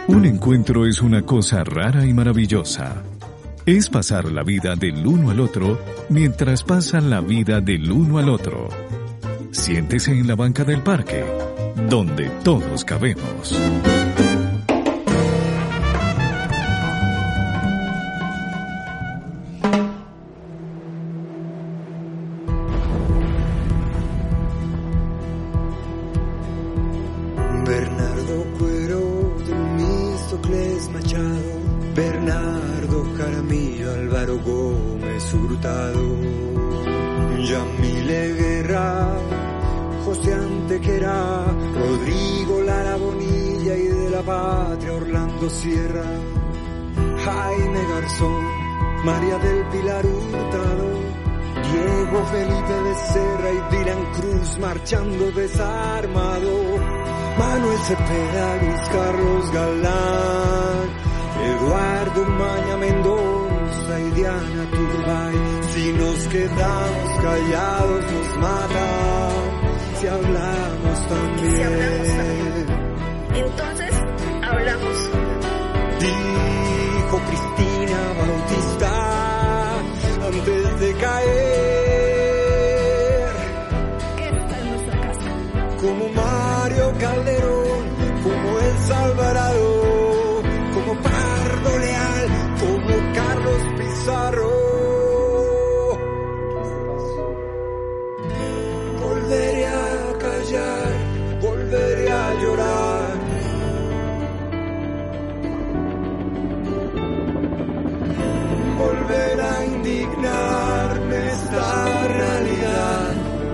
Un encuentro es una cosa rara y maravillosa. Es pasar la vida del uno al otro mientras pasan la vida del uno al otro. Siéntese en la banca del parque, donde todos cabemos. Bernardo Cuero, Temístocles Machado, Bernardo Jaramillo, Álvaro Gómez Hurtado, Yamile Guerra, José Antequera, Rodrigo Lara Bonilla y de la Patria Orlando Sierra, Jaime Garzón, María del Pilar Hurtado, Diego Felipe Becerra y Dylan Cruz marchando desarmado, Manuel Cepeda, Luis Carlos Galán, Eduardo Maña Mendoza y Diana Turbay. Si nos quedamos callados nos matan, si hablamos también. Entonces, hablamos. Dijo Cristina Bautista antes de caer. Esta es nuestra casa. Como Mario Calderón, como Elsa Alvarado, como Pardo Leal, como Carlos Pizarro. Volveré a callar, volveré a llorar. Volver a indignarme esta realidad.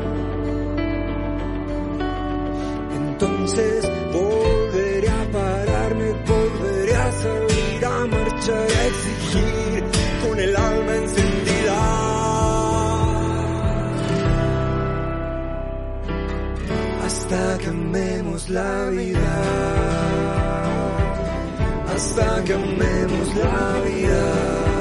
Entonces volveré a pararme, volveré a salir a marchar, a exigir con el alma encendida. Hasta que amemos la vida, hasta que amemos la vida.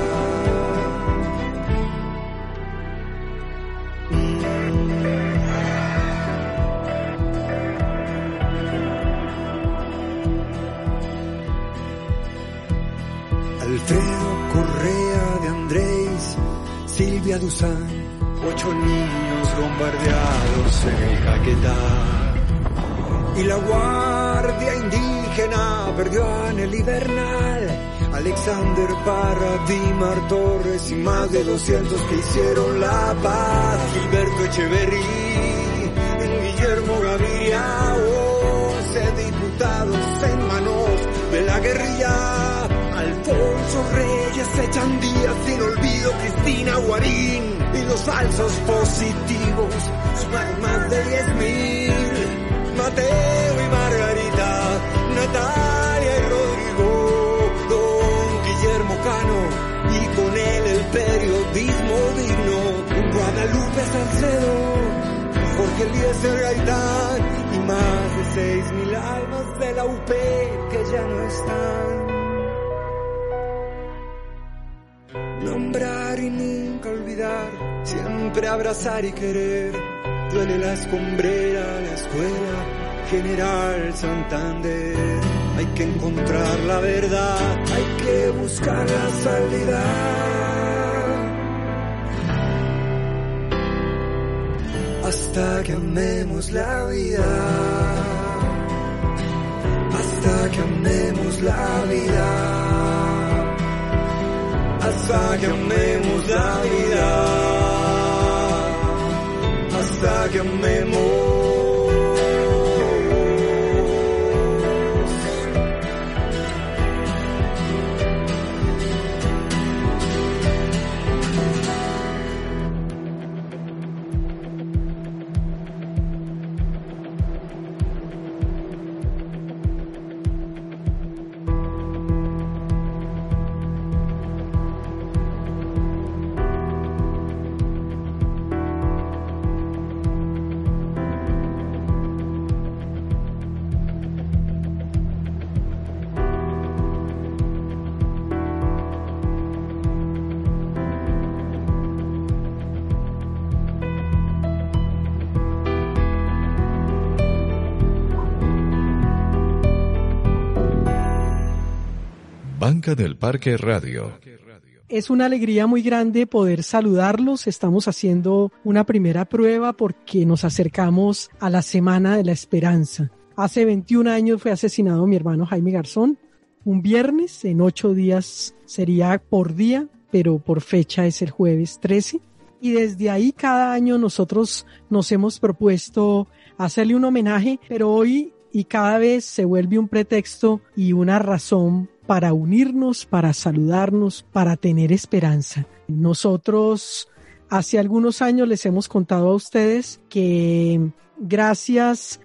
Alfredo Correa de Andrés, Silvia Duzán, 8 niños bombardeados en el Caquetá. Y la Guardia Indígena perdió a Nelly Bernal, Alexander Parra, Dimar Torres y más de 200 que hicieron la paz. Gilberto Echeverry, Guillermo Gaviria, 11 diputados en manos de la guerrilla. Alfonso Reyes, Echan Díaz, sin olvido Cristina Guarín y los falsos positivos sumaron más de 10,000. Mateo y Margarita, Natalia y Rodrigo, don Guillermo Cano y con él el periodismo digno, Guadalupe Salcedo, Jorge Eliezer Gaitán y más de 6,000 almas de la UP que ya no están. Nombrar y nunca olvidar, siempre abrazar y querer. Duele la escombrera, la escuela, General Santander. Hay que encontrar la verdad, hay que buscar la salida. Hasta que amemos la vida, hasta que amemos la vida. Hasta que amemos la vida, hasta que amemos. Banca del Parque Radio. Es una alegría muy grande poder saludarlos. Estamos haciendo una primera prueba porque nos acercamos a la Semana de la Esperanza. Hace 21 años fue asesinado mi hermano Jaime Garzón. Un viernes, en 8 días sería por día, pero por fecha es el jueves 13. Y desde ahí cada año nosotros nos hemos propuesto hacerle un homenaje, pero hoy y cada vez se vuelve un pretexto y una razón para unirnos, para saludarnos, para tener esperanza. Nosotros hace algunos años les hemos contado a ustedes que gracias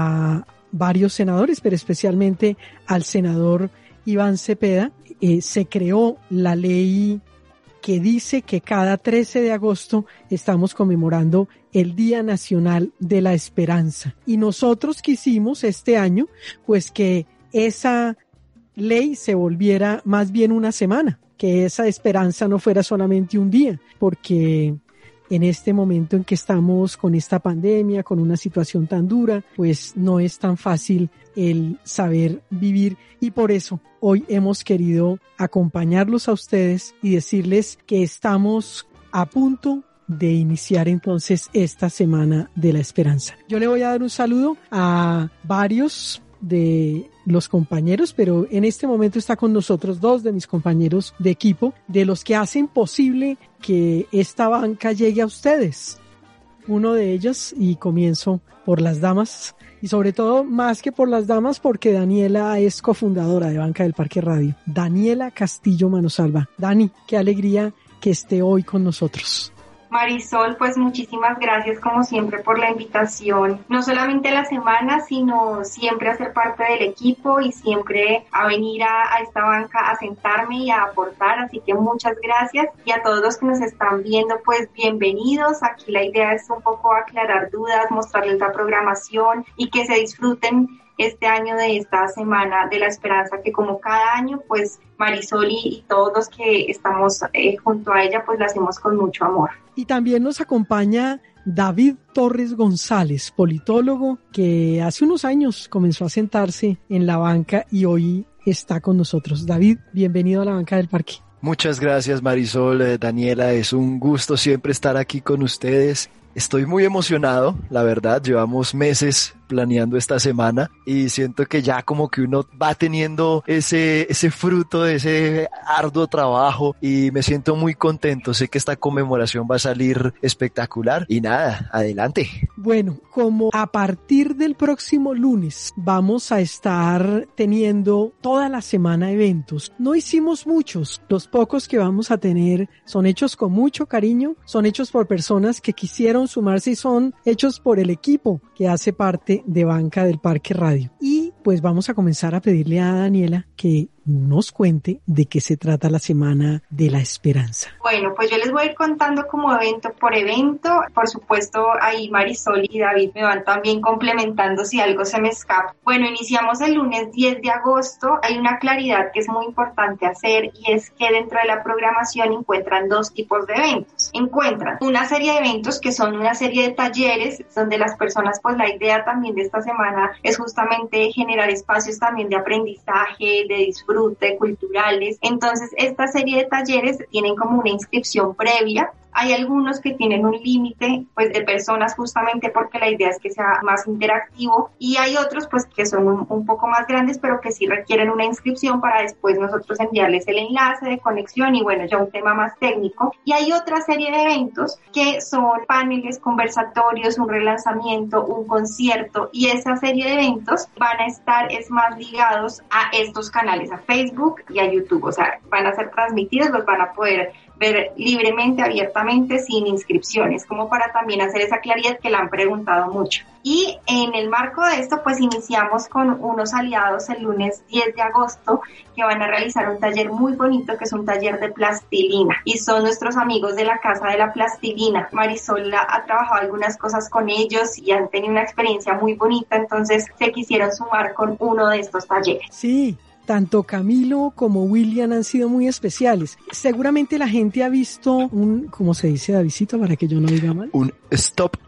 a varios senadores, pero especialmente al senador Iván Cepeda, se creó la ley que dice que cada 13 de agosto estamos conmemorando el Día Nacional de la Esperanza. Y nosotros quisimos este año, pues que esa ley se volviera más bien una semana, que esa esperanza no fuera solamente un día, porque en este momento en que estamos con esta pandemia, con una situación tan dura, pues no es tan fácil el saber vivir, y por eso hoy hemos querido acompañarlos a ustedes y decirles que estamos a punto de iniciar entonces esta Semana de la Esperanza. Yo le voy a dar un saludo a varios de los compañeros, pero en este momento está con nosotros 2 de mis compañeros de equipo, de los que hacen posible que esta banca llegue a ustedes. Uno de ellos, y comienzo por las damas, y sobre todo más que por las damas, porque Daniela es cofundadora de Banca del Parque Radio. Daniela Castillo Manosalva. Dani, qué alegría que esté hoy con nosotros. Marisol, pues muchísimas gracias como siempre por la invitación, no solamente a la semana, sino siempre a ser parte del equipo y siempre a venir a esta banca a sentarme y a aportar, así que muchas gracias, y a todos los que nos están viendo, pues bienvenidos. Aquí la idea es un poco aclarar dudas, mostrarles la programación y que se disfruten este año de esta Semana de la Esperanza, que como cada año, pues Marisol y todos los que estamos junto a ella, pues la hacemos con mucho amor. Y también nos acompaña David Torres González, politólogo, que hace unos años comenzó a sentarse en la banca y hoy está con nosotros. David, bienvenido a la Banca del Parque. Muchas gracias, Marisol, Daniela, es un gusto siempre estar aquí con ustedes. Estoy muy emocionado, la verdad, llevamos meses planeando esta semana y siento que ya como que uno va teniendo ese fruto de ese arduo trabajo y me siento muy contento. Sé que esta conmemoración va a salir espectacular y nada, adelante. Bueno, como a partir del próximo lunes vamos a estar teniendo toda la semana eventos. No hicimos muchos, los pocos que vamos a tener son hechos con mucho cariño, son hechos por personas que quisieron sumarse y son hechos por el equipo que hace parte de Banca del Parque Radio. Y pues vamos a comenzar a pedirle a Daniela que nos cuente de qué se trata la Semana de la Esperanza. Bueno, pues yo les voy a ir contando como evento por evento. Por supuesto, ahí Marisol y David me van también complementando si algo se me escapa. Bueno, iniciamos el lunes 10 de agosto. Hay una claridad que es muy importante hacer y es que dentro de la programación encuentran 2 tipos de eventos. Encuentran una serie de eventos que son una serie de talleres donde las personas, pues la idea también de esta semana es justamente generar espacios también de aprendizaje, de disfrute, culturales. Entonces, esta serie de talleres tienen como una inscripción previa. Hay algunos que tienen un límite, pues, de personas justamente porque la idea es que sea más interactivo, y hay otros, pues, que son un poco más grandes, pero que sí requieren una inscripción para después nosotros enviarles el enlace de conexión y, bueno, ya un tema más técnico. Y hay otra serie de eventos que son paneles, conversatorios, un relanzamiento, un concierto, y esa serie de eventos van a estar más ligados a estos canales, a Facebook y a YouTube. O sea, van a ser transmitidos, los van a poder ver libremente, abiertamente, sin inscripciones, como para también hacer esa claridad que la han preguntado mucho. Y en el marco de esto, pues iniciamos con unos aliados el lunes 10 de agosto que van a realizar un taller muy bonito, que es un taller de plastilina, y son nuestros amigos de la Casa de la Plastilina. Marisol ha trabajado algunas cosas con ellos y han tenido una experiencia muy bonita, entonces se quisieron sumar con uno de estos talleres. Sí. Tanto Camilo como William han sido muy especiales. Seguramente la gente ha visto ¿cómo se dice, Davidcito, para que yo no diga mal? Un stop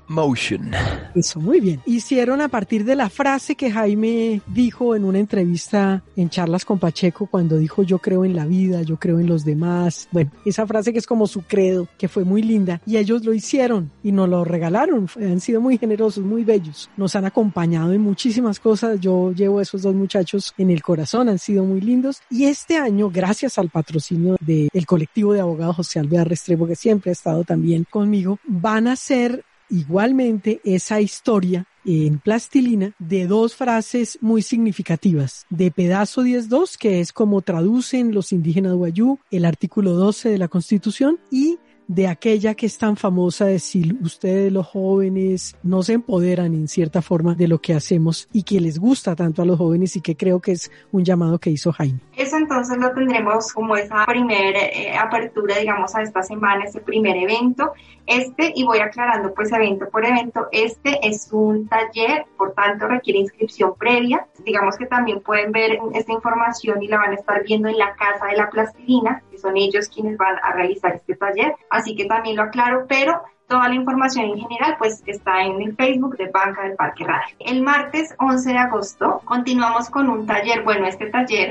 Motion. Eso, muy bien. Hicieron a partir de la frase que Jaime dijo en una entrevista en Charlas con Pacheco cuando dijo yo creo en la vida, yo creo en los demás. Bueno, esa frase que es como su credo, que fue muy linda. Y ellos lo hicieron y nos lo regalaron. Han sido muy generosos, muy bellos. Nos han acompañado en muchísimas cosas. Yo llevo a esos dos muchachos en el corazón, han sido muy lindos. Y este año, gracias al patrocinio del colectivo de abogados José Alvear Restrepo, que siempre ha estado también conmigo, van a hacer igualmente esa historia en plastilina de dos frases muy significativas. De pedazo 10.2, que es como traducen los indígenas wayú el artículo 12 de la Constitución, y de aquella que es tan famosa de si ustedes los jóvenes no se empoderan en cierta forma de lo que hacemos y que les gusta tanto a los jóvenes y que creo que es un llamado que hizo Jaime. Eso entonces lo tendremos como esa primera apertura, digamos, a esta semana, ese primer evento. Y voy aclarando pues evento por evento, es un taller, por tanto requiere inscripción previa. Digamos que también pueden ver esta información y la van a estar viendo en la Casa de la Plastilina, que son ellos quienes van a realizar este taller. Así que también lo aclaro, pero toda la información en general pues está en el Facebook de Banca del Parque Radio. El martes 11 de agosto continuamos con un taller. Bueno, este taller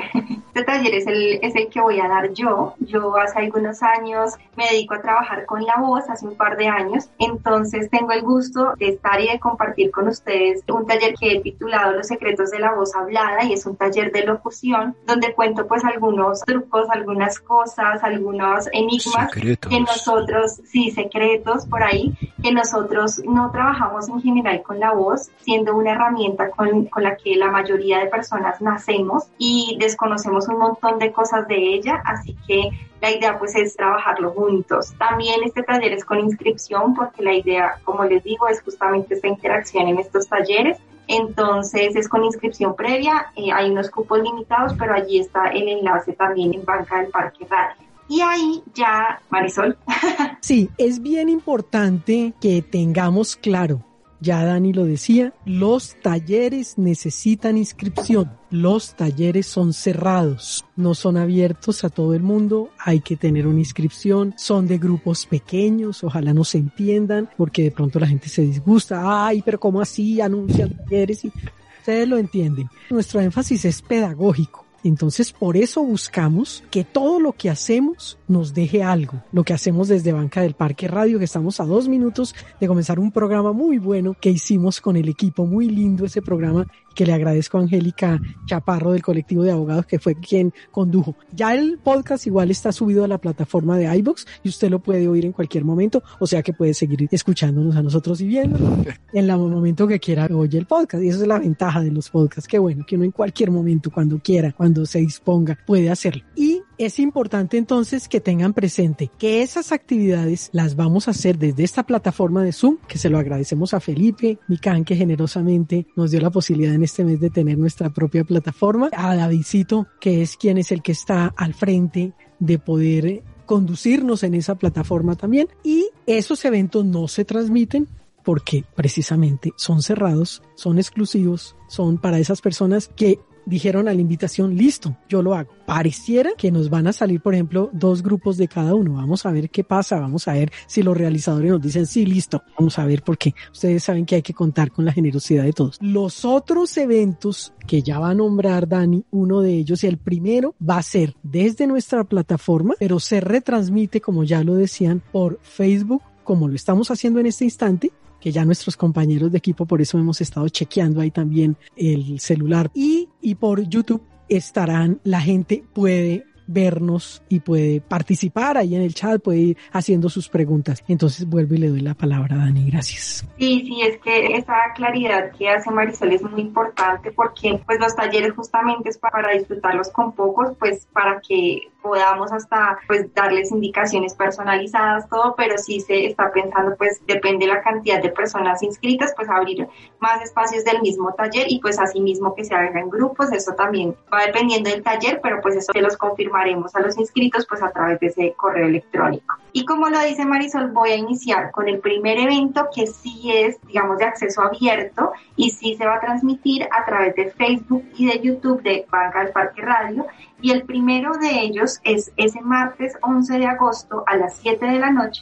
es el que voy a dar yo. Yo hace algunos años me dedico a trabajar con la voz, hace un par de años. Entonces tengo el gusto de estar y de compartir con ustedes un taller que he titulado Los secretos de la voz hablada, y es un taller de locución donde cuento pues algunos trucos, algunas cosas, algunos enigmas secretos. Que nosotros, secretos por ahí, que nosotros no trabajamos en general con la voz, siendo una herramienta con la que la mayoría de personas nacemos y desconocemos un montón de cosas de ella, así que la idea pues es trabajarlo juntos. También este taller es con inscripción porque la idea, como les digo, es justamente esta interacción en estos talleres. Entonces es con inscripción previa, hay unos cupos limitados, pero allí está el enlace también en Banca del Parque Radio. Y ahí ya, Marisol. Sí, es bien importante que tengamos claro, ya Dani lo decía, los talleres necesitan inscripción. Los talleres son cerrados, no son abiertos a todo el mundo, hay que tener una inscripción, son de grupos pequeños, ojalá no se entiendan, porque de pronto la gente se disgusta, ay, pero ¿cómo así anuncian talleres? Y ustedes lo entienden. Nuestro énfasis es pedagógico. Entonces, por eso buscamos que todo lo que hacemos nos deje algo. Lo que hacemos desde Banca del Parque Radio, que estamos a 2 minutos de comenzar un programa muy bueno que hicimos con el equipo, muy lindo ese programa, que le agradezco a Angélica Chaparro del colectivo de abogados, que fue quien condujo. Ya el podcast igual está subido a la plataforma de iVoox y usted lo puede oír en cualquier momento, o sea que puede seguir escuchándonos a nosotros y viéndonos en el momento que quiera oye el podcast, y eso es la ventaja de los podcasts, que bueno, que uno en cualquier momento, cuando quiera, cuando se disponga, puede hacerlo. Y es importante entonces que tengan presente que esas actividades las vamos a hacer desde esta plataforma de Zoom, que se lo agradecemos a Felipe Micán, que generosamente nos dio la posibilidad en este mes de tener nuestra propia plataforma, a Davidcito, que es quien es el que está al frente de poder conducirnos en esa plataforma también, y esos eventos no se transmiten porque precisamente son cerrados, son exclusivos, son para esas personas que dijeron a la invitación, listo, yo lo hago. Pareciera que nos van a salir, por ejemplo, 2 grupos de cada uno. Vamos a ver qué pasa, vamos a ver si los realizadores nos dicen, sí, listo, vamos a ver por qué. Ustedes saben que hay que contar con la generosidad de todos. Los otros eventos que ya va a nombrar Dani, uno de ellos, y el primero va a ser desde nuestra plataforma, pero se retransmite, como ya lo decían, por Facebook, como lo estamos haciendo en este instante, que ya nuestros compañeros de equipo, por eso hemos estado chequeando ahí también el celular, y por YouTube estarán, la gente puede vernos y puede participar ahí en el chat, puede ir haciendo sus preguntas. Entonces vuelvo y le doy la palabra a Dani, gracias. Sí, es que esa claridad que hace Marisol es muy importante, porque pues los talleres justamente es para disfrutarlos con pocos, pues para que podamos hasta pues darles indicaciones personalizadas, todo, pero sí se está pensando, pues depende de la cantidad de personas inscritas, pues abrir más espacios del mismo taller y pues así mismo que se haga en grupos. Eso también va dependiendo del taller, pero pues eso se los confirmaremos a los inscritos pues a través de ese correo electrónico. Y como lo dice Marisol, voy a iniciar con el primer evento, que sí es, digamos, de acceso abierto y sí se va a transmitir a través de Facebook y de YouTube de Banca del Parque Radio. Y el primero de ellos es ese martes 11 de agosto a las 7 de la noche,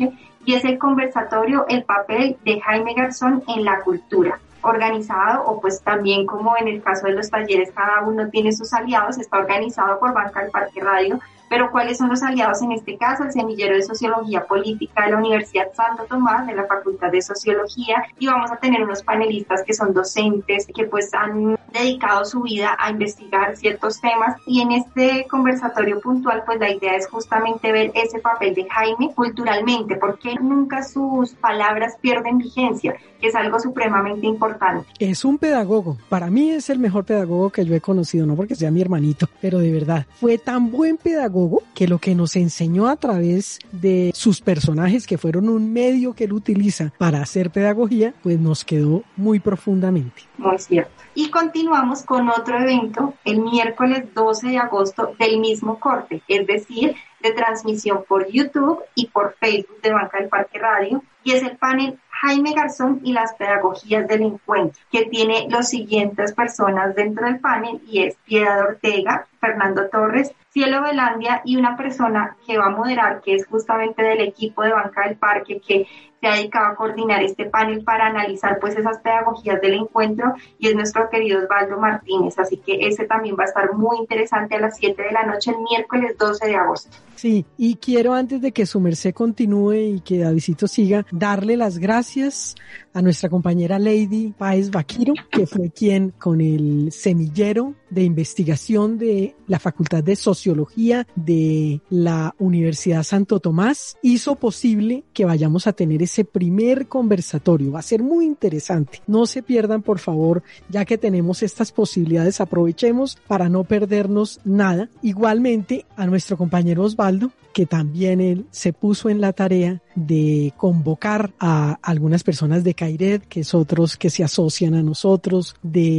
y es el conversatorio El papel de Jaime Garzón en la cultura, organizado, o pues también como en el caso de los talleres, cada uno tiene sus aliados, está organizado por Banca del Parque Radio. Pero ¿cuáles son los aliados en este caso? El Semillero de Sociología Política de la Universidad Santo Tomás, de la Facultad de Sociología, y vamos a tener unos panelistas que son docentes, que pues han dedicado su vida a investigar ciertos temas, y en este conversatorio puntual pues la idea es justamente ver ese papel de Jaime culturalmente, porque nunca sus palabras pierden vigencia, que es algo supremamente importante. Es un pedagogo, para mí es el mejor pedagogo que yo he conocido, no porque sea mi hermanito, pero de verdad, fue tan buen pedagogo que lo que nos enseñó a través de sus personajes, que fueron un medio que él utiliza para hacer pedagogía, pues nos quedó muy profundamente. Muy cierto. Y continuamos con otro evento el miércoles 12 de agosto del mismo corte, es decir, de transmisión por YouTube y por Facebook de Banca del Parque Radio, y es el panel Jaime Garzón y las pedagogías del encuentro, que tiene los siguientes personas dentro del panel, y es Piedad Ortega, Fernando Torres, Cielo Velandia, y una persona que va a moderar, que es justamente del equipo de Banca del Parque, que se ha dedicado a coordinar este panel para analizar pues esas pedagogías del encuentro, y es nuestro querido Osvaldo Martínez, así que ese también va a estar muy interesante a las 7 de la noche el miércoles 12 de agosto. Sí, y quiero, antes de que su merced continúe y que Davidcito siga, darle las gracias a nuestra compañera Lady Páez Vaquiro, que fue quien con el semillero de investigación de la Facultad de Sociología de la Universidad Santo Tomás hizo posible que vayamos a tener ese primer conversatorio. Va a ser muy interesante. No se pierdan, por favor, ya que tenemos estas posibilidades, aprovechemos para no perdernos nada. Igualmente a nuestro compañero Osvaldo, que también él se puso en la tarea de convocar a algunas personas de CAIRED, que es otros que se asocian a nosotros,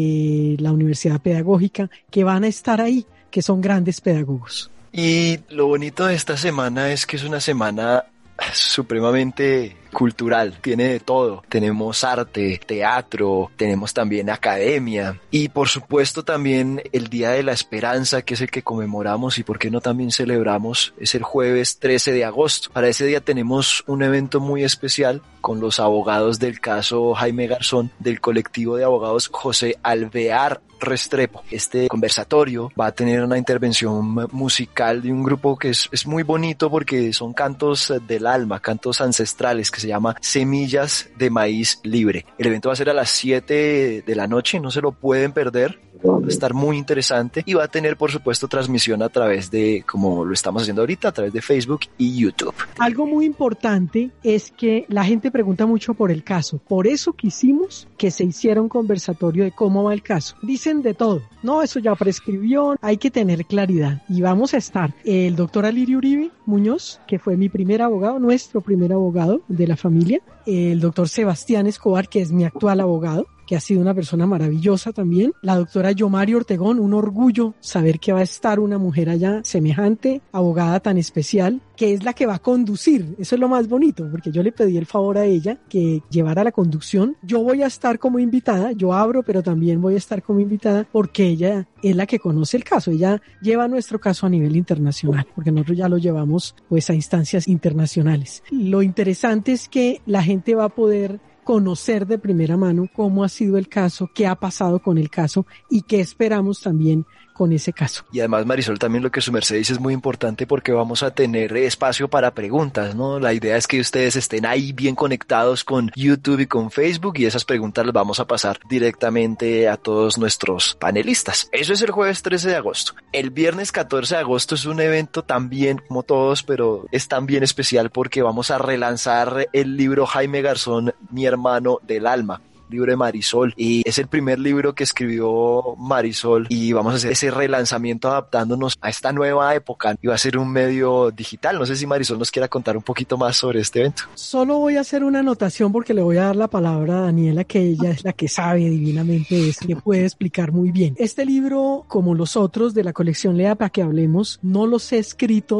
de la Universidad Pedagógica, que van a estar ahí, que son grandes pedagogos. Y lo bonito de esta semana es que es una semana supremamente cultural, tiene de todo. Tenemos arte, teatro, tenemos también academia y por supuesto también el Día de la Esperanza, que es el que conmemoramos y por qué no también celebramos, es el jueves 13 de agosto. Para ese día tenemos un evento muy especial con los abogados del caso Jaime Garzón, del colectivo de abogados José Alvear Restrepo. Este conversatorio va a tener una intervención musical de un grupo que es muy bonito porque son cantos del alma, cantos ancestrales, que se llama Semillas de Maíz Libre. El evento va a ser a las 7 de la noche, no se lo pueden perder. Va a estar muy interesante y va a tener, por supuesto, transmisión a través de, como lo estamos haciendo ahorita, a través de Facebook y YouTube. Algo muy importante es que la gente pregunta mucho por el caso. Por eso quisimos que se hiciera un conversatorio de cómo va el caso. Dicen de todo. No, eso ya prescribió. Hay que tener claridad. Y vamos a estar el doctor Alirio Uribe Muñoz, que fue mi primer abogado, nuestro primer abogado de la familia. El doctor Sebastián Escobar, que es mi actual abogado, que ha sido una persona maravillosa también. La doctora Yomari Ortegón, un orgullo saber que va a estar una mujer allá semejante, abogada tan especial, que es la que va a conducir. Eso es lo más bonito, porque yo le pedí el favor a ella que llevara la conducción. Yo voy a estar como invitada, yo abro, pero también voy a estar como invitada porque ella es la que conoce el caso. Ella lleva nuestro caso a nivel internacional, porque nosotros ya lo llevamos pues a instancias internacionales. Lo interesante es que la gente va a poder conocer de primera mano cómo ha sido el caso, qué ha pasado con el caso y qué esperamos también con ese caso. Y además, Marisol, también lo que su merced dice es muy importante porque vamos a tener espacio para preguntas, ¿no? La idea es que ustedes estén ahí bien conectados con YouTube y con Facebook y esas preguntas las vamos a pasar directamente a todos nuestros panelistas. Eso es el jueves 13 de agosto. El viernes 14 de agosto es un evento también, como todos, pero es también especial porque vamos a relanzar el libro Jaime Garzón, Mi hermano del alma. Libro de Marisol, y es el primer libro que escribió Marisol y vamos a hacer ese relanzamiento adaptándonos a esta nueva época y va a ser un medio digital. No sé si Marisol nos quiera contar un poquito más sobre este evento. Solo voy a hacer una anotación porque le voy a dar la palabra a Daniela, que ella es la que sabe divinamente eso, que puede explicar muy bien. Este libro, como los otros de la colección Lea para que hablemos, no los he escrito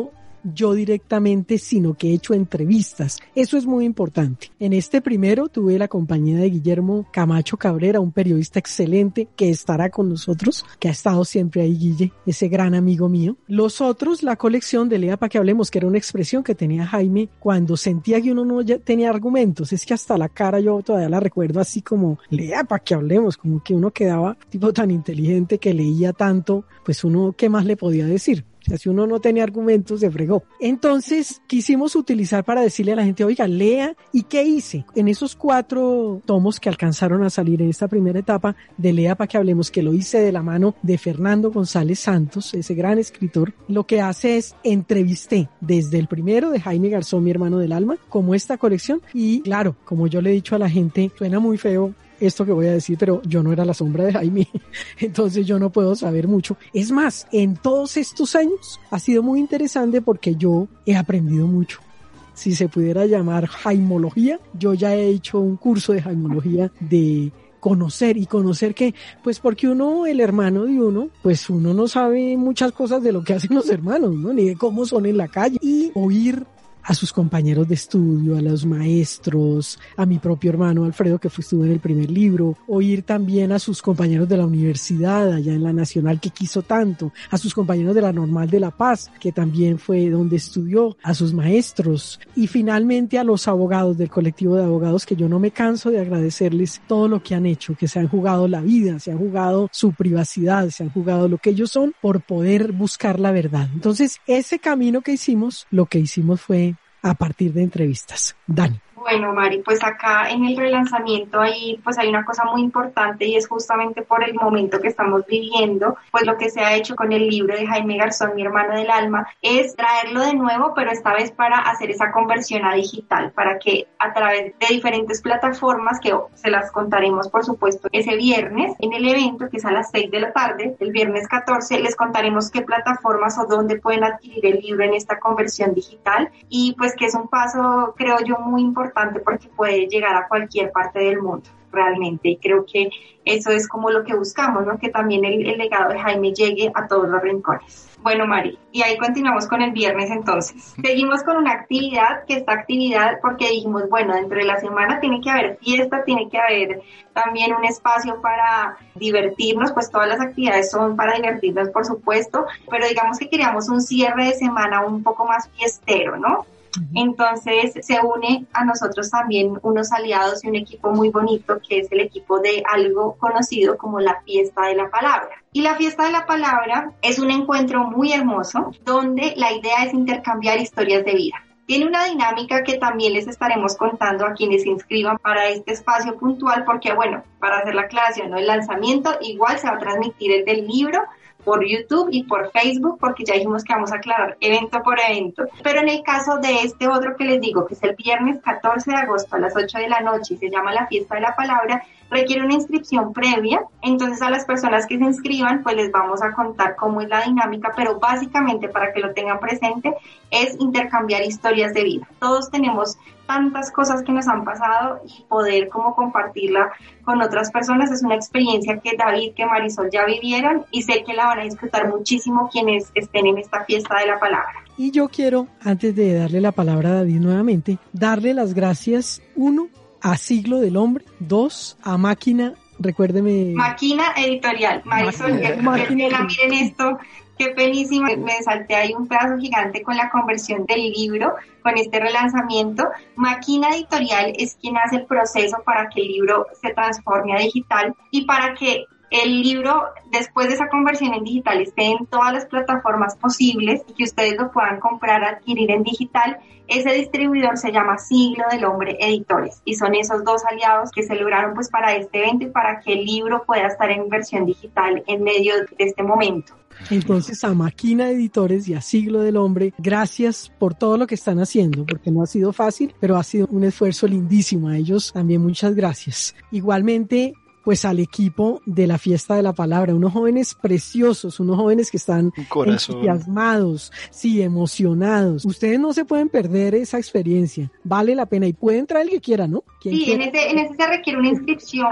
yo directamente, sino que he hecho entrevistas. Eso es muy importante. En este primero tuve la compañía de Guillermo Camacho Cabrera, un periodista excelente que estará con nosotros, que ha estado siempre ahí, Guille, ese gran amigo mío. Los otros, la colección de Lea para que hablemos, que era una expresión que tenía Jaime cuando sentía que uno no tenía argumentos. Es que hasta la cara yo todavía la recuerdo así como, Lea para que hablemos, como que uno quedaba tipo tan inteligente que leía tanto, pues uno, ¿qué más le podía decir? O sea, si uno no tenía argumentos, se fregó. Entonces, quisimos utilizar para decirle a la gente, oiga, lea. ¿Y qué hice? En esos 4 tomos que alcanzaron a salir en esta primera etapa de Lea para que hablemos, que lo hice de la mano de Fernando González Santos, ese gran escritor, lo que hace es entrevisté desde el primero de Jaime Garzón, mi hermano del alma, como esta colección. Y claro, como yo le he dicho a la gente, suena muy feo esto que voy a decir, pero yo no era la sombra de Jaime, entonces yo no puedo saber mucho. Es más, en todos estos años ha sido muy interesante porque yo he aprendido mucho. Si se pudiera llamar jaimología, yo ya he hecho un curso de jaimología de conocer que, pues porque uno, el hermano de uno, pues uno no sabe muchas cosas de lo que hacen los hermanos, ¿no? Ni de cómo son en la calle. Y oír a sus compañeros de estudio, a los maestros, a mi propio hermano Alfredo, que estuvo en el primer libro, oír también a sus compañeros de la universidad, allá en la Nacional, que quiso tanto, a sus compañeros de la Normal de La Paz, que también fue donde estudió, a sus maestros, y finalmente a los abogados del colectivo de abogados, que yo no me canso de agradecerles todo lo que han hecho, que se han jugado la vida, se han jugado su privacidad, se han jugado lo que ellos son, por poder buscar la verdad. Entonces, ese camino que hicimos, lo que hicimos fue a partir de entrevistas. Dani. Bueno, Mari, pues acá en el relanzamiento hay una cosa muy importante y es justamente por el momento que estamos viviendo, pues lo que se ha hecho con el libro de Jaime Garzón, mi hermano del alma, es traerlo de nuevo, pero esta vez para hacer esa conversión a digital, para que a través de diferentes plataformas, que se las contaremos por supuesto ese viernes en el evento, que es a las 6 de la tarde, el viernes 14, les contaremos qué plataformas o dónde pueden adquirir el libro en esta conversión digital, y pues que es un paso, creo yo, muy importante porque puede llegar a cualquier parte del mundo realmente, y creo que eso es como lo que buscamos, ¿no? Que también el legado de Jaime llegue a todos los rincones. Bueno, Mari, y ahí continuamos con el viernes entonces. Seguimos con una actividad, que esta actividad, porque dijimos, bueno, dentro de la semana tiene que haber fiesta, tiene que haber también un espacio para divertirnos, pues todas las actividades son para divertirnos, por supuesto, pero digamos que queríamos un cierre de semana un poco más fiestero, ¿no? Entonces se une a nosotros también unos aliados y un equipo muy bonito, que es el equipo de algo conocido como la Fiesta de la Palabra. Y la Fiesta de la Palabra es un encuentro muy hermoso donde la idea es intercambiar historias de vida. Tiene una dinámica que también les estaremos contando a quienes se inscriban para este espacio puntual, porque bueno, para hacer la aclaración, ¿no? El lanzamiento igual se va a transmitir el del libro por YouTube y por Facebook, porque ya dijimos que vamos a aclarar evento por evento. Pero en el caso de este otro que les digo, que es el viernes 14 de agosto a las 8 de la noche y se llama la Fiesta de la Palabra, requiere una inscripción previa. Entonces a las personas que se inscriban, pues les vamos a contar cómo es la dinámica, pero básicamente, para que lo tengan presente, es intercambiar historias de vida. Todos tenemos tantas cosas que nos han pasado, y poder como compartirla con otras personas es una experiencia que David, que Marisol ya vivieron, y sé que la van a disfrutar muchísimo quienes estén en esta Fiesta de la Palabra. Y yo quiero, antes de darle la palabra a David nuevamente, darle las gracias, 1, a Siglo del Hombre, 2, a Máquina, recuérdeme. Máquina Editorial. Marisol, miren esto. Qué penísimo, me salté ahí un pedazo gigante con la conversión del libro, con este relanzamiento. Máquina Editorial es quien hace el proceso para que el libro se transforme a digital, y para que el libro, después de esa conversión en digital, esté en todas las plataformas posibles y que ustedes lo puedan comprar, adquirir en digital. Ese distribuidor se llama Siglo del Hombre Editores, y son esos dos aliados que se lograron pues para este evento y para que el libro pueda estar en versión digital en medio de este momento. Entonces, a Máquina Editores y a Siglo del Hombre, gracias por todo lo que están haciendo, porque no ha sido fácil, pero ha sido un esfuerzo lindísimo. A ellos también muchas gracias. Igualmente, pues al equipo de la Fiesta de la Palabra, unos jóvenes preciosos, unos jóvenes que están entusiasmados, sí, emocionados. Ustedes no se pueden perder esa experiencia, vale la pena, y puede entrar el que quiera, ¿no? Sí, en ese se requiere una inscripción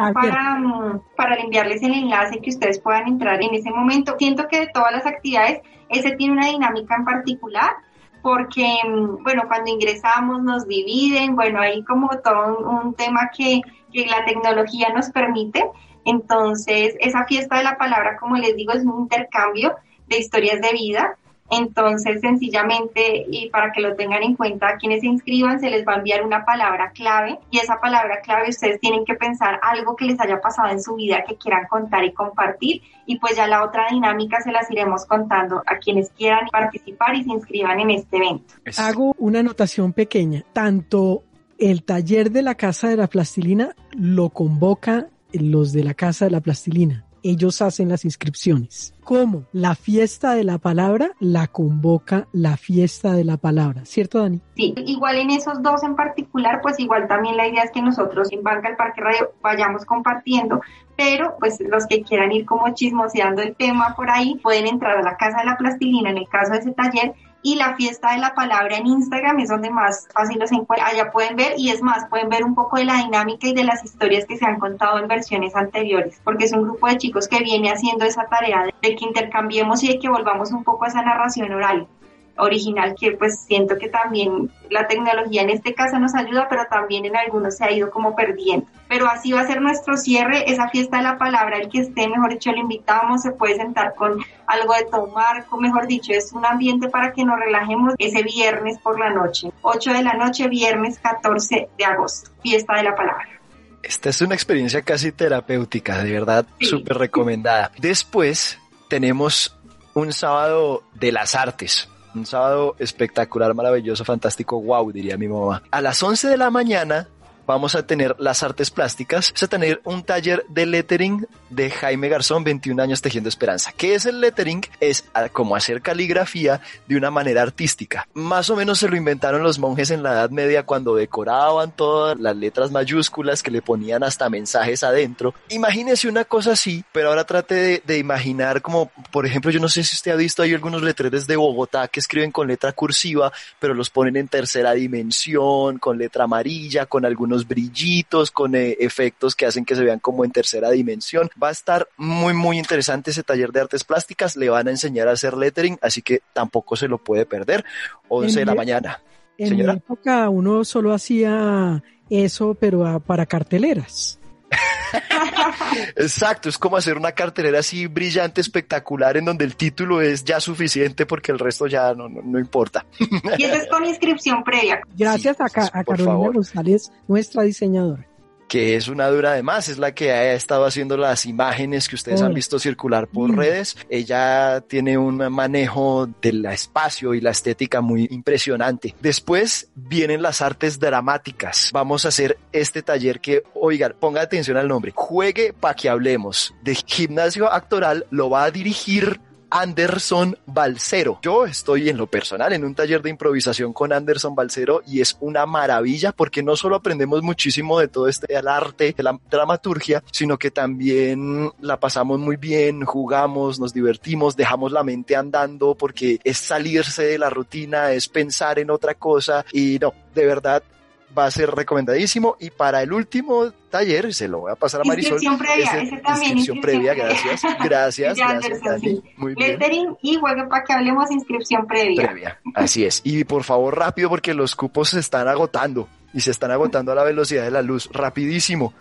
para enviarles el enlace, que ustedes puedan entrar en ese momento. Siento que de todas las actividades, ese tiene una dinámica en particular, porque, bueno, cuando ingresamos nos dividen, bueno, hay como todo un tema que la tecnología nos permite. Entonces, esa fiesta de la palabra, como les digo, es un intercambio de historias de vida. Entonces, sencillamente, y para que lo tengan en cuenta, a quienes se inscriban se les va a enviar una palabra clave, y esa palabra clave ustedes tienen que pensar algo que les haya pasado en su vida que quieran contar y compartir, y pues ya la otra dinámica se las iremos contando a quienes quieran participar y se inscriban en este evento. Hago una anotación pequeña. Tanto el taller de la Casa de la Plastilina lo convoca los de la Casa de la Plastilina. Ellos hacen las inscripciones. Como la fiesta de la palabra la convoca la fiesta de la palabra, ¿cierto, Dani? Sí, igual en esos dos en particular, pues igual también la idea es que nosotros en Banca del Parque Radio vayamos compartiendo, pero pues los que quieran ir como chismoseando el tema por ahí pueden entrar a la Casa de la Plastilina en el caso de ese taller, y la fiesta de la palabra en Instagram es donde más fácil los encuentran. Allá pueden ver, y es más, pueden ver un poco de la dinámica y de las historias que se han contado en versiones anteriores, porque es un grupo de chicos que viene haciendo esa tarea de que intercambiemos y de que volvamos un poco a esa narración oral original, que pues siento que también la tecnología en este caso nos ayuda, pero también en algunos se ha ido como perdiendo. Pero así va a ser nuestro cierre, esa fiesta de la palabra. El que esté, mejor dicho, lo invitamos, se puede sentar con algo de tomar, mejor dicho, es un ambiente para que nos relajemos ese viernes por la noche, 8 de la noche, viernes 14 de agosto, fiesta de la palabra. Esta es una experiencia casi terapéutica, de verdad, sí. Súper recomendada. Después tenemos un sábado de las artes. Un sábado espectacular, maravilloso, fantástico, wow, diría mi mamá. A las 11 de la mañana vamos a tener las artes plásticas. Vamos a tener un taller de lettering de Jaime Garzón, 21 años tejiendo esperanza. ¿Qué es el lettering? Es como hacer caligrafía de una manera artística. Más o menos se lo inventaron los monjes en la Edad Media cuando decoraban todas las letras mayúsculas que le ponían hasta mensajes adentro. Imagínese una cosa así, pero ahora trate de imaginar como, por ejemplo, yo no sé si usted ha visto, hay algunos letreros de Bogotá que escriben con letra cursiva, pero los ponen en tercera dimensión, con letra amarilla, con algunos brillitos, con efectos que hacen que se vean como en tercera dimensión. Va a estar muy, muy interesante ese taller de artes plásticas. Le van a enseñar a hacer lettering, así que tampoco se lo puede perder. 11 de la mañana. En mi época uno solo hacía eso, pero para carteleras. Exacto, es como hacer una cartelera así brillante, espectacular, en donde el título es ya suficiente porque el resto ya no importa. Y eso es con inscripción previa. Gracias sí, a Carolina González, nuestra diseñadora. Que es una dura además, es la que ha estado haciendo las imágenes que ustedes han visto circular por redes. Ella tiene un manejo del espacio y la estética muy impresionante. Después vienen las artes dramáticas. Vamos a hacer este taller que, oigan, ponga atención al nombre, Juegue pa' que hablemos, de gimnasio actoral. Lo va a dirigir Anderson Balcero. Yo estoy en lo personal en un taller de improvisación con Anderson Balcero y es una maravilla porque no solo aprendemos muchísimo de todo el arte, de la dramaturgia, sino que también la pasamos muy bien, jugamos, nos divertimos, dejamos la mente andando porque es salirse de la rutina, es pensar en otra cosa y no, de verdad va a ser recomendadísimo. Y para el último taller, se lo voy a pasar a Marisol. Inscripción previa, ese también. Inscripción previa, gracias, Dani. Sí. Muy bien. Lettering y Juegue para que hablemos, inscripción previa. Así es. Y por favor, rápido, porque los cupos se están agotando. Y se están agotando a la velocidad de la luz. Rapidísimo.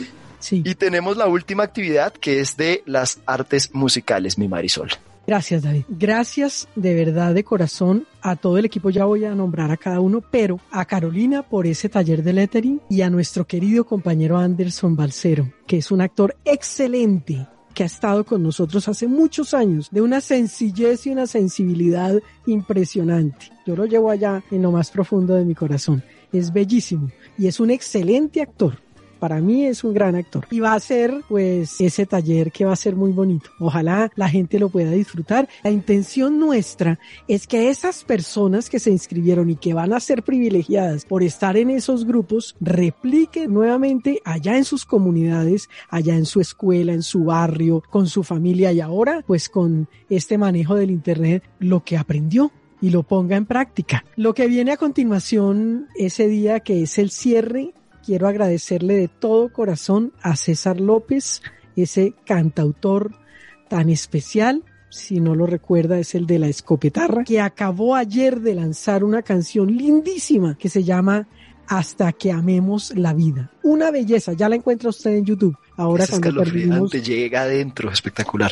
Sí. Y tenemos la última actividad, que es de las artes musicales, mi Marisol. Gracias, David. Gracias de verdad, de corazón, a todo el equipo. Ya voy a nombrar a cada uno, pero a Carolina por ese taller de lettering y a nuestro querido compañero Anderson Balcero, que es un actor excelente, que ha estado con nosotros hace muchos años, de una sencillez y una sensibilidad impresionante. Yo lo llevo allá en lo más profundo de mi corazón. Es bellísimo y es un excelente actor. Para mí es un gran actor y va a ser pues ese taller que va a ser muy bonito. Ojalá la gente lo pueda disfrutar. La intención nuestra es que esas personas que se inscribieron y que van a ser privilegiadas por estar en esos grupos repliquen nuevamente allá en sus comunidades, allá en su escuela, en su barrio, con su familia y ahora pues con este manejo del internet lo que aprendió y lo ponga en práctica. Lo que viene a continuación ese día, que es el cierre, quiero agradecerle de todo corazón a César López, ese cantautor tan especial si no lo recuerda, es el de La Escopetarra, que acabó ayer de lanzar una canción lindísima que se llama Hasta que amemos la vida. Una belleza, ya la encuentra usted en YouTube. Ahora es cuando terminemos, llega adentro, espectacular.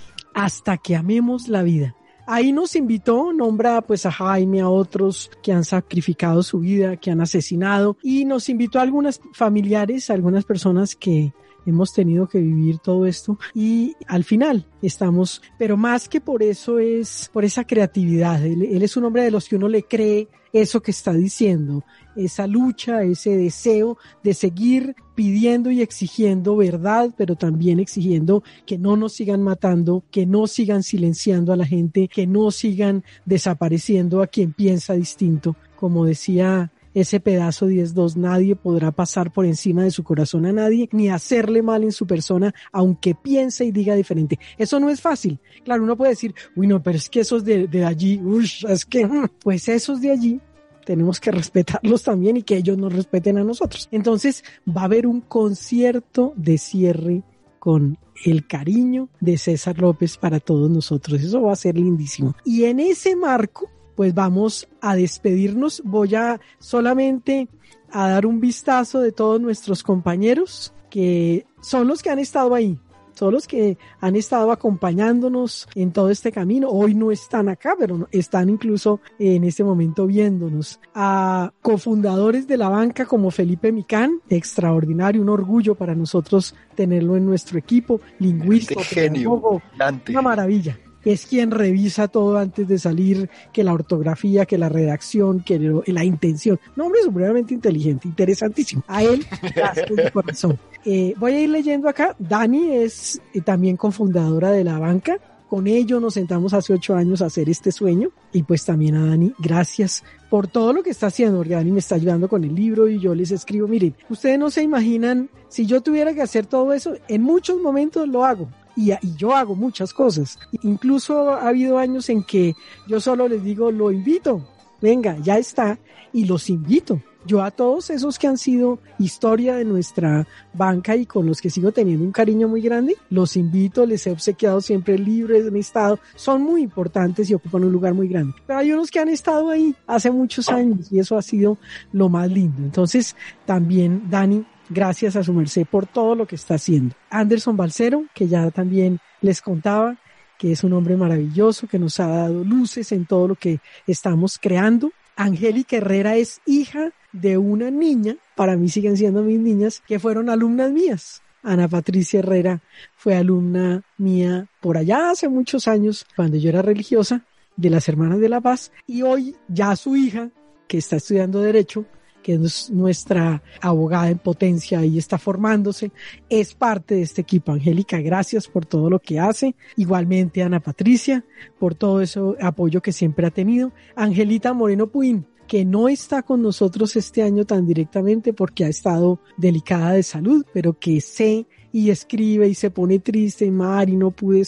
Hasta que amemos la vida. Ahí nos invitó, nombra pues a Jaime, a otros que han sacrificado su vida, que han asesinado, y nos invitó a algunas familiares, a algunas personas que hemos tenido que vivir todo esto, y al final estamos, pero más que por eso es por esa creatividad. Él es un hombre de los que uno le cree eso que está diciendo, esa lucha, ese deseo de seguir pidiendo y exigiendo verdad, pero también exigiendo que no nos sigan matando, que no sigan silenciando a la gente, que no sigan desapareciendo a quien piensa distinto. Como decía ese pedazo 10.2, nadie podrá pasar por encima de su corazón a nadie, ni hacerle mal en su persona, aunque piense y diga diferente. Eso no es fácil. Claro, uno puede decir, uy, no, pero es que esos de allí, es que, pues esos de allí, tenemos que respetarlos también y que ellos nos respeten a nosotros. Entonces, va a haber un concierto de cierre con el cariño de César López para todos nosotros. Eso va a ser lindísimo. Y en ese marco, pues vamos a despedirnos. Voy a solamente a dar un vistazo de todos nuestros compañeros que son los que han estado ahí, son los que han estado acompañándonos en todo este camino. Hoy no están acá, pero están incluso en este momento viéndonos. A cofundadores de la banca como Felipe Micán, extraordinario, un orgullo para nosotros tenerlo en nuestro equipo, lingüista, genio, una maravilla. Es quien revisa todo antes de salir, que la ortografía, que la redacción, que la intención. Un hombre supremamente inteligente, interesantísimo. A él, gracias de corazón. Voy a ir leyendo acá. Dani es también cofundadora de la banca. Con ello nos sentamos hace 8 años a hacer este sueño. Y pues también a Dani, gracias por todo lo que está haciendo, porque Dani me está ayudando con el libro y yo les escribo. Miren, ustedes no se imaginan, si yo tuviera que hacer todo eso, en muchos momentos lo hago. Y yo hago muchas cosas. Incluso ha habido años en que yo solo les digo, lo invito, venga, ya está, y los invito. Yo a todos esos que han sido historia de nuestra banca y con los que sigo teniendo un cariño muy grande, los invito, les he obsequiado siempre libros, han estado, son muy importantes y ocupan un lugar muy grande. Pero hay unos que han estado ahí hace muchos años y eso ha sido lo más lindo. Entonces, también, Dani, gracias a su merced por todo lo que está haciendo. Anderson Balcero, que ya también les contaba, que es un hombre maravilloso, que nos ha dado luces en todo lo que estamos creando. Angélica Herrera es hija de una niña, para mí siguen siendo mis niñas, que fueron alumnas mías. Ana Patricia Herrera fue alumna mía por allá hace muchos años, cuando yo era religiosa, de las Hermanas de la Paz, y hoy ya su hija, que está estudiando Derecho, que es nuestra abogada en potencia y está formándose, es parte de este equipo. Angélica, gracias por todo lo que hace. Igualmente Ana Patricia, por todo ese apoyo que siempre ha tenido. Angelita Moreno Puín, que no está con nosotros este año tan directamente porque ha estado delicada de salud, pero que sé y escribe y se pone triste, y Mari, no pude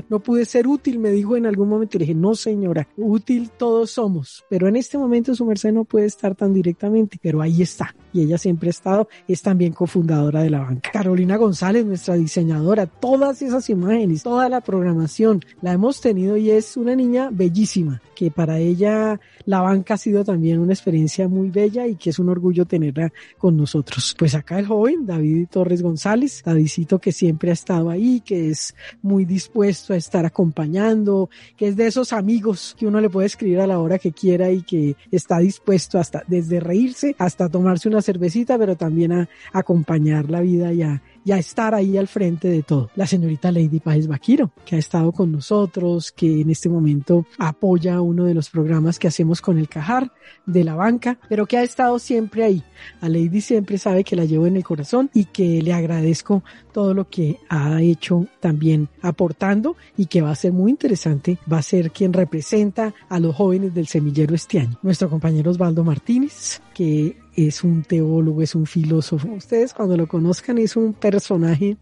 ser útil, me dijo en algún momento, y le dije, no señora, útil todos somos, pero en este momento su merced no puede estar tan directamente, pero ahí está, y ella siempre ha estado, es también cofundadora de la banca. Carolina González, nuestra diseñadora, todas esas imágenes, toda la programación, la hemos tenido y es una niña bellísima, que para ella la banca ha sido también una experiencia muy bella y que es un orgullo tenerla con nosotros. Pues acá el joven, David Torres González, Davidcito, que siempre ha estado ahí, que es muy dispuesto a estar acompañando, que es de esos amigos que uno le puede escribir a la hora que quiera y que está dispuesto hasta desde reírse hasta tomarse una cervecita, pero también a acompañar la vida y a estar ahí al frente de todo. La señorita Lady Páez Vaquiro, que ha estado con nosotros, que en este momento apoya uno de los programas que hacemos con el Cajar de la banca, pero que ha estado siempre ahí. A Lady siempre sabe que la llevo en el corazón y que le agradezco todo lo que ha hecho también aportando y que va a ser muy interesante. Va a ser quien representa a los jóvenes del semillero este año. Nuestro compañero Osvaldo Martínez, que es un teólogo, es un filósofo. Ustedes cuando lo conozcan es un personaje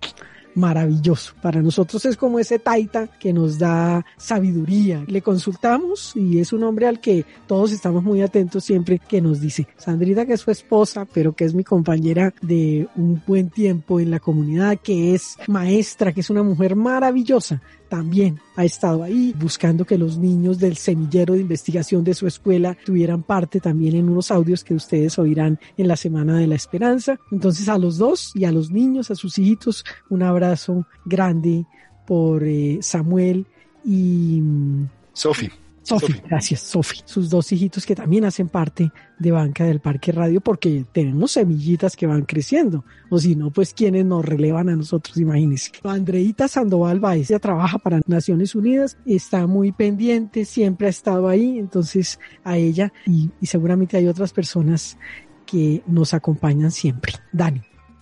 maravilloso. Para nosotros es como ese taita que nos da sabiduría. Le consultamos y es un hombre al que todos estamos muy atentos siempre, que nos dice: Sandrita, que es su esposa, pero que es mi compañera de un buen tiempo en la comunidad, que es maestra, que es una mujer maravillosa, también ha estado ahí buscando que los niños del semillero de investigación de su escuela tuvieran parte también en unos audios que ustedes oirán en la Semana de la Esperanza. Entonces, a los dos y a los niños, a sus hijitos, un abrazo grande por Samuel y Sofi, gracias, Sofi. Sus dos hijitos que también hacen parte de Banca del Parque Radio, porque tenemos semillitas que van creciendo, o si no, pues quienes nos relevan a nosotros, imagínense. Andreita Sandoval Báez, ella trabaja para Naciones Unidas, está muy pendiente, siempre ha estado ahí, entonces a ella y seguramente hay otras personas que nos acompañan siempre. Dani.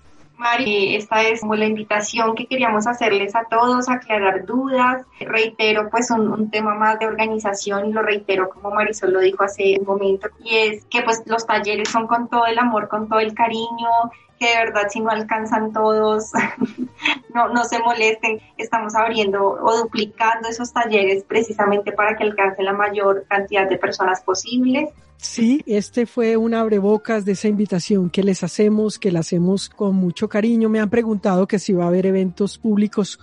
Mari, esta es como la invitación que queríamos hacerles a todos, aclarar dudas. Reitero, pues un tema más de organización, y lo reitero como Marisol lo dijo hace un momento, y es que pues los talleres son con todo el amor, con todo el cariño, que de verdad si no alcanzan todos, no se molesten. Estamos abriendo o duplicando esos talleres precisamente para que alcance la mayor cantidad de personas posibles. Sí, este fue un abrebocas de esa invitación que les hacemos, que la hacemos con mucho cariño. Me han preguntado que si va a haber eventos públicos.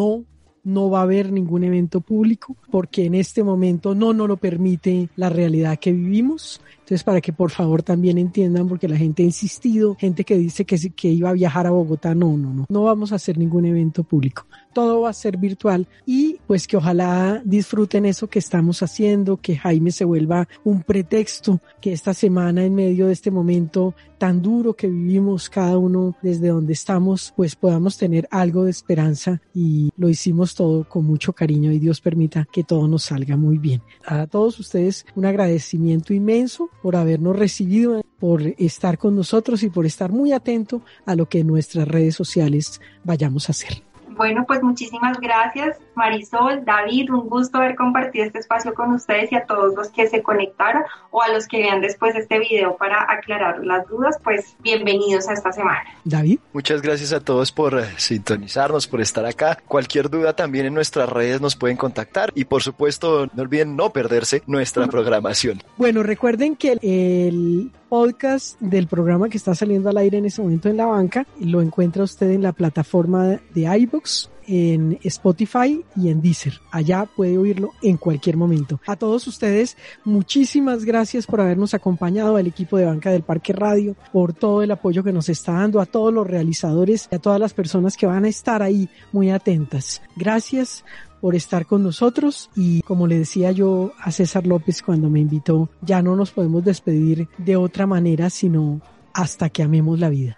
No va a haber ningún evento público porque en este momento no nos lo permite la realidad que vivimos. Entonces, para que por favor también entiendan, porque la gente ha insistido, gente que dice que iba a viajar a Bogotá, no vamos a hacer ningún evento público. Todo va a ser virtual y pues que ojalá disfruten eso que estamos haciendo, que Jaime se vuelva un pretexto, que esta semana en medio de este momento tan duro que vivimos cada uno desde donde estamos, pues podamos tener algo de esperanza, y lo hicimos todo con mucho cariño y Dios permita que todo nos salga muy bien. A todos ustedes un agradecimiento inmenso por habernos recibido, por estar con nosotros y por estar muy atento a lo que en nuestras redes sociales vayamos a hacer. Bueno, pues muchísimas gracias, Marisol, David, un gusto haber compartido este espacio con ustedes, y a todos los que se conectaron o a los que vean después este video para aclarar las dudas, pues bienvenidos a esta semana. David. Muchas gracias a todos por sintonizarnos, por estar acá. Cualquier duda también en nuestras redes nos pueden contactar, y por supuesto no olviden no perderse nuestra programación. Bueno, recuerden que el podcast del programa que está saliendo al aire en este momento en La Banca lo encuentra usted en la plataforma de iVoox, en Spotify y en Deezer. Allá puede oírlo en cualquier momento. A todos ustedes, muchísimas gracias por habernos acompañado, al equipo de Banca del Parque Radio, por todo el apoyo que nos está dando, a todos los realizadores y a todas las personas que van a estar ahí muy atentas. Gracias por estar con nosotros, y como le decía yo a César López cuando me invitó, ya no nos podemos despedir de otra manera sino hasta que amemos la vida.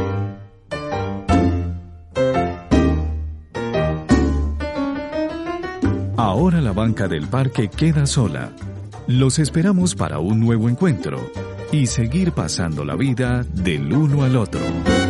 Ahora la banca del parque queda sola. Los esperamos para un nuevo encuentro y seguir pasando la vida del uno al otro.